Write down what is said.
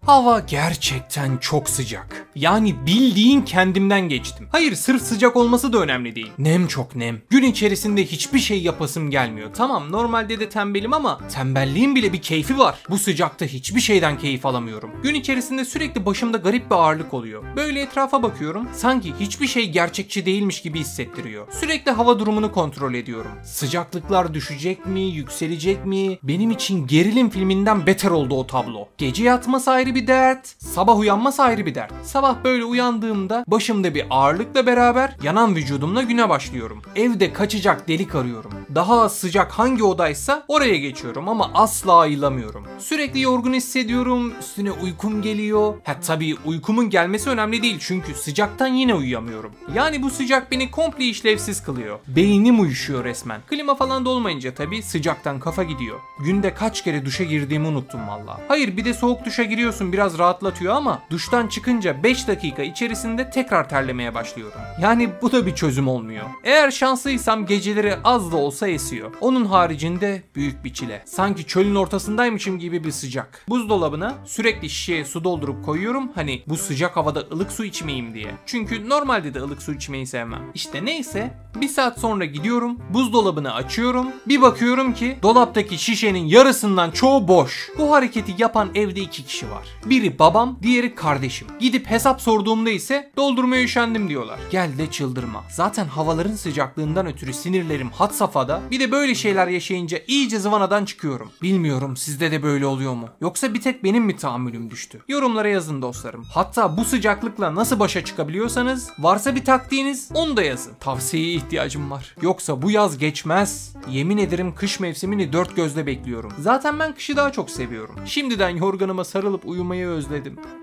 Hava gerçekten çok sıcak. Yani bildiğin kendimden geçtim. Hayır, sırf sıcak olması da önemli değil. Nem çok nem. Gün içerisinde hiçbir şey yapasım gelmiyor. Tamam, normalde de tembelim ama tembelliğin bile bir keyfi var. Bu sıcakta hiçbir şeyden keyif alamıyorum. Gün içerisinde sürekli başımda garip bir ağırlık oluyor. Böyle etrafa bakıyorum. Sanki hiçbir şey gerçekçi değilmiş gibi hissettiriyor. Sürekli hava durumunu kontrol ediyorum. Sıcaklıklar düşecek mi, yükselecek mi? Benim için gerilim filminden beter oldu o tablo. Gece yatması ayrı bir dert, sabah uyanması ayrı bir dert. Sabah böyle uyandığımda başımda bir ağırlıkla beraber yanan vücudumla güne başlıyorum. Evde kaçacak delik arıyorum. Daha az sıcak hangi odaysa oraya geçiyorum ama asla ayılamıyorum. Sürekli yorgun hissediyorum, üstüne uykum geliyor. Tabii uykumun gelmesi önemli değil çünkü sıcaktan yine uyuyamıyorum. Yani bu sıcak beni komple işlevsiz kılıyor. Beynim uyuşuyor resmen. Klima falan da olmayınca tabii sıcaktan kafa gidiyor. Günde kaç kere duşa girdiğimi unuttum valla. Hayır, bir de soğuk duşa giriyorsun, biraz rahatlatıyor ama duştan çıkınca 5 dakika içerisinde tekrar terlemeye başlıyorum. Yani bu da bir çözüm olmuyor. Eğer şanslıysam geceleri az da olsa esiyor. Onun haricinde büyük bir çile. Sanki çölün ortasındaymışım gibi bir sıcak. Buzdolabına sürekli şişeye su doldurup koyuyorum. Hani bu sıcak havada ılık su içmeyeyim diye. Çünkü normalde de ılık su içmeyi sevmem. İşte neyse, bir saat sonra gidiyorum. Buzdolabını açıyorum. Bir bakıyorum ki dolaptaki şişenin yarısından çoğu boş. Bu hareketi yapan evde 2 kişi var. Biri babam, diğeri kardeşim. Gidip hesap sorduğumda ise doldurmaya üşendim diyorlar. Gel de çıldırma. Zaten havaların sıcaklığından ötürü sinirlerim had safhada. Bir de böyle şeyler yaşayınca iyice zıvanadan çıkıyorum. Bilmiyorum sizde de böyle oluyor mu? Yoksa bir tek benim mi tahammülüm düştü? Yorumlara yazın dostlarım. Hatta bu sıcaklıkla nasıl başa çıkabiliyorsanız, varsa bir taktiğiniz, onu da yazın. Tavsiyeye ihtiyacım var. Yoksa bu yaz geçmez. Yemin ederim kış mevsimini dört gözle bekliyorum. Zaten ben kışı daha çok seviyorum. Şimdiden yorganıma sarılıp uyumayı özledim.